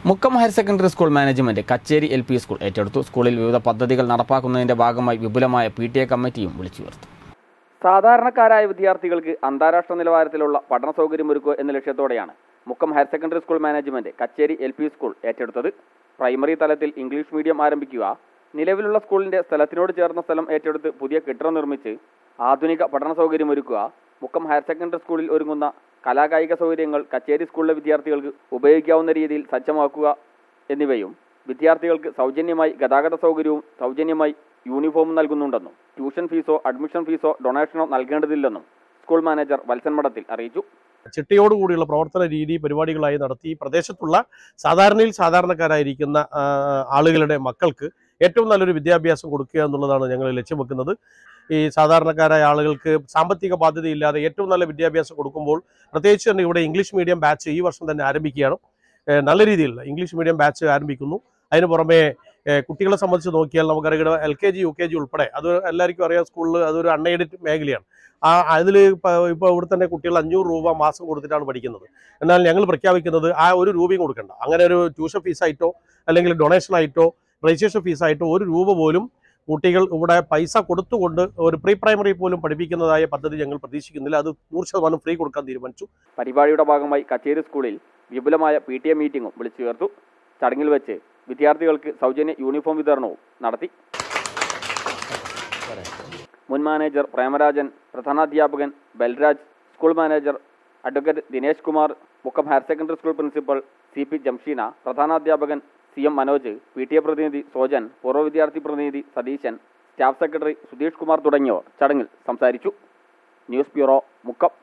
Mukkam higher secondary school management Kacheri LP school ഏറ്റെടുത്തു. സ്കൂളിൽ വിവിധ പദ്ധതികൾ നടപ്പാക്കുന്നതിന്റെ ഭാഗമായി വിപുലമായ PTA കമ്മിറ്റിയും വിളിച്ചു ചേർത്തു. സാധാരണക്കാരായ വിദ്യാർത്ഥികൾക്ക് അന്താരാഷ്ട്ര നിലവാരത്തിലുള്ള പഠന സൗകര്യമൊരുക്കുക എന്ന ലക്ഷ്യത്തോടെയാണ് Mukkam higher secondary school management Kacheri LP school ഏറ്റെടുത്തത്. പ്രൈമറി തലത്തിൽ ഇംഗ്ലീഷ് മീഡിയം ആരംഭിക്കുക, നിലവിലുള്ള സ്കൂളിന്റെ സ്ഥലത്തിനോട് ചേർന്ന സ്ഥലം ഏറ്റെടുത്ത് പുതിയ കെട്ടിടം നിർമ്മിച്ച് ആധുനിക പഠന സൗകര്യമൊരുക്കുക, മുക്കം ഹയർ സെക്കൻഡറി സ്കൂളിൽ ഒരുങ്ങുന്ന കലാകായിക സൗകര്യങ്ങൾ കച്ചേരി സ്കൂളിലെ വിദ്യാർത്ഥികൾക്ക് ഉപയോഗിക്കാവുന്ന രീതിയിൽ സജ്ജമാക്കുക എന്നിവയും വിദ്യാർത്ഥികൾക്ക് സൗജന്യമായി ഗതാഗത സൗകര്യവും സൗജന്യമായി യൂണിഫോമും നൽകുന്നുണ്ടെന്നും ട്യൂഷൻ ഫീസോ അഡ്മിഷൻ ഫീസോ ഡൊണേഷനോ നൽകേണ്ടതില്ലെന്നും സ്കൂൾ മാനേജർ വത്സൻ മഠത്തിൽ അറിയിച്ചു. ചിട്ടയോടുകൂടിയുള്ള പ്രവർത്തന രീതി പരിപാടികളായി നടത്തി പ്രദേശത്തുള്ള സാധാരണക്കാരായിരിക്കുന്ന ആളുകളുടെ മക്കൾക്ക് ഏറ്റവും നല്ലൊരു വിദ്യാഭ്യാസം കൊടുക്കുക എന്നുള്ളതാണ് ഞങ്ങൾ ലക്ഷ്യം വെക്കുന്നത്. ഈ സാധാരണക്കാരായ ആളുകൾക്ക് സാമ്പത്തിക ബാധ്യതയില്ലാതെ ഏറ്റവും നല്ല വിദ്യാഭ്യാസം കൊടുക്കുമ്പോൾ പ്രത്യേകിച്ച് തന്നെ ഇവിടെ ഇംഗ്ലീഷ് മീഡിയം ബാച്ച് ഈ വർഷം തന്നെ ആരംഭിക്കുകയാണ്. നല്ല രീതിയിലുള്ള ഇംഗ്ലീഷ് മീഡിയം ബാച്ച് ആരംഭിക്കുന്നു. അതിന് പുറമെ കുട്ടികളെ സംബന്ധിച്ച് നോക്കിയാൽ നമുക്കറിയാം LKG UKG ഉൾപ്പെടെ അത് എല്ലാവർക്കും അറിയാം, സ്കൂളിൽ അതൊരു അൺഎയ്ഡഡ് മേഖലയാണ്. അതിൽ ഇപ്പോൾ ഇവിടെ തന്നെ കുട്ടികൾ 500 രൂപ മാസം കൊടുത്തിട്ടാണ് പഠിക്കുന്നത്. എന്നാൽ ഞങ്ങൾ പ്രഖ്യാപിക്കുന്നത് ആ ഒരു രൂപയും കൊടുക്കണ്ട. അങ്ങനെ ഒരു ട്യൂഷൻ ഫീസായിട്ടോ അല്ലെങ്കിൽ ഡൊണേഷൻ ആയിട്ടോ രജിസ്ട്രേഷൻ ഫീസായിട്ടോ 1 രൂപ പോലും കുട്ടികൾ ഇവിടെ പൈസ കൊടുത്തുകൊണ്ട് ഒരു പ്രീ പ്രൈമറി പോലും പഠിപ്പിക്കുന്നതായ പദ്ധതി ഞങ്ങൾ പ്രതീക്ഷിക്കുന്നില്ല. അത് 100% ഫ്രീ കൊടുക്കാൻ തീരുമാനിച്ചു. പരിപാടിയുടെ ഭാഗമായി കച്ചേരി സ്കൂളിൽ വിപുലമായ PTA മീറ്റിംഗും വിളിച്ചു ചേർത്തു. ചടങ്ങിൽ വെച്ച് വിദ്യാർത്ഥികൾക്ക് സൗജന്യ യൂണിഫോം വിതരണവും നടത്തി. മുൻ മാനേജർ പ്രേമരാജൻ, പ്രധാനാധ്യാപകൻ Balraj, school manager advocate Dinesh Kumar, Mukkam higher secondary school principal CP Jamsheena, പ്രധാനാധ്യാപകൻ CM മനോജ്, PTA പ്രതിനിധി സോജൻ, പൂർവ്വ വിദ്യാർത്ഥി പ്രതിനിധി സതീശൻ, സ്റ്റാഫ് സെക്രട്ടറി സുധീഷ് കുമാർ തുടങ്ങിയവർ ചടങ്ങിൽ സംസാരിച്ചു. News bureau, Mukkam.